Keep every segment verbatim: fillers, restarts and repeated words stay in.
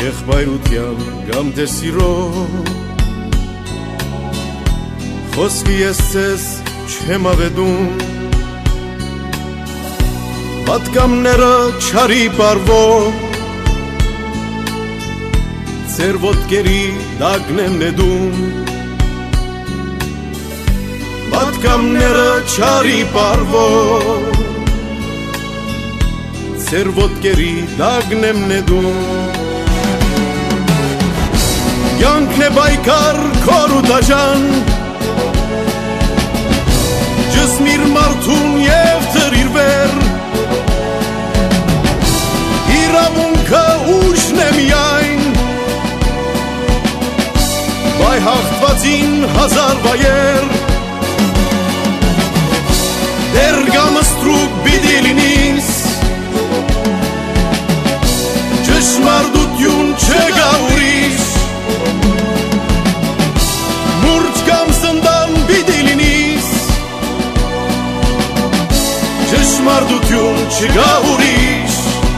եղբայրության կամ դե սիրո խոսքի ես ձեզ չեմ ավետում պատկամները չարի պարվող ձեր ոտքերի դագն եմ նետում պատկամները չարի պարվող ձեր ոտքերի դագն եմ նետում Կյանքն է բայկար քոր ու դաժան Ջսմիր մարդուն և թրիր վեր Իրավունքը ուժն է միայն Բայ հաղթվածին հազար վայեր Դեր գամը ստրուկ բիդի լինիս Ճշմարտություն չգա ուրիշ Մուրջ կամ սնդան բիդի լինիս Ճշմարտություն չգա ուրիշ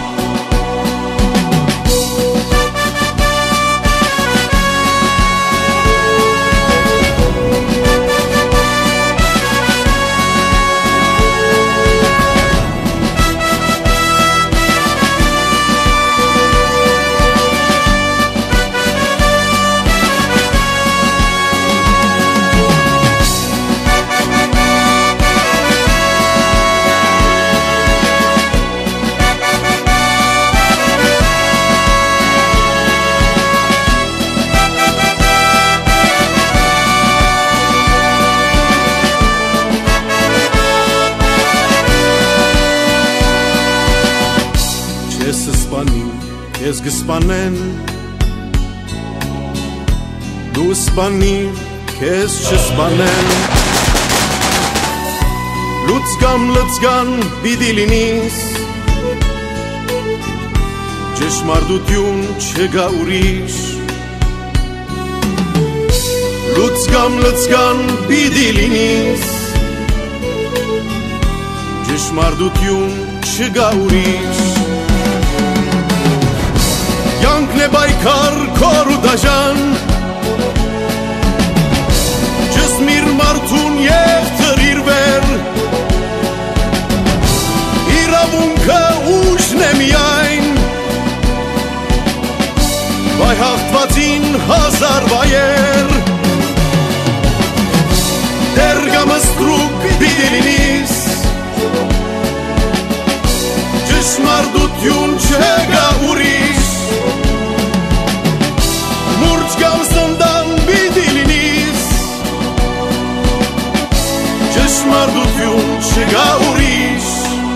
Ես գսպանեն Դու սպանիր, կեզ չսպանեն Լուծգամ լծգան բիդի լինիս Ճշմարտություն չգա ուրիշ Լուծգամ լծգան բիդի լինիս Ճշմարտություն չգա ուրիշ Կյանքն է բայկար քոր ու դաժան Ջսմիր մարդուն և թրիր վեր Իրավունքը ուժն է միայն Բայ հաղթվածին հազար վայեր Դեր գամը ստրուկ բիդի լինիս Ճշմարտություն չգա ուրիշ Մուրջ կամ սնդան բիդի լինիս Ճշմարտություն չգա ուրիշ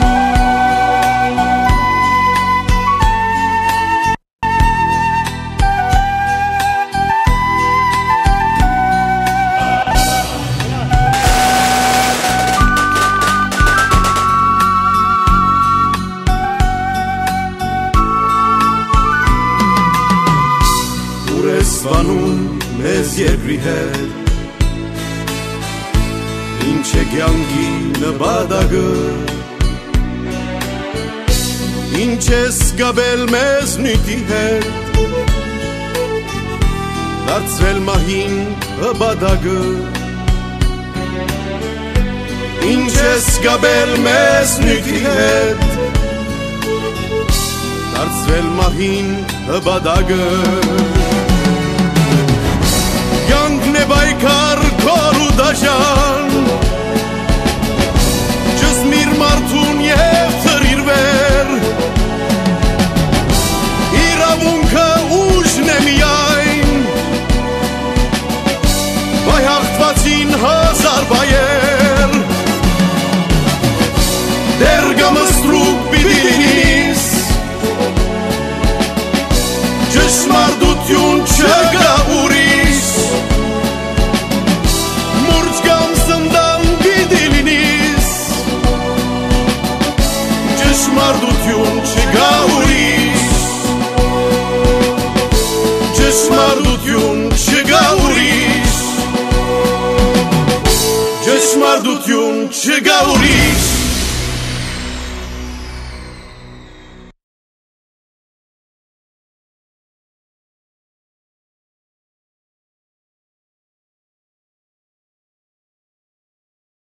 Սվանում մեզ երկրի հետ Ինչ է կյանքի նպատակը Ինչ ես գաբել մեզ նյութի հետ Դարձրել մահին հպատակը Ինչ ես գաբել մեզ նյութի հետ Դարձրել մահին հպատակը Կյանքն է բայկար քոր ու դաժան Ջսմիր մարդուն և թրիր վեր Իրավունքը ուժն է միայն Բայ հաղթվածին հազար վայեր Դեր գամը ստրուկ բիդի լինիս Ճշմարտություն չգա ուրիշ Մուրջ կամ սնդան բիդի լինիս Ճշմարտություն չգա ուրիշ Ճշմարտություն չգա ուրիշ Ճշմարտություն չգա ուրիշ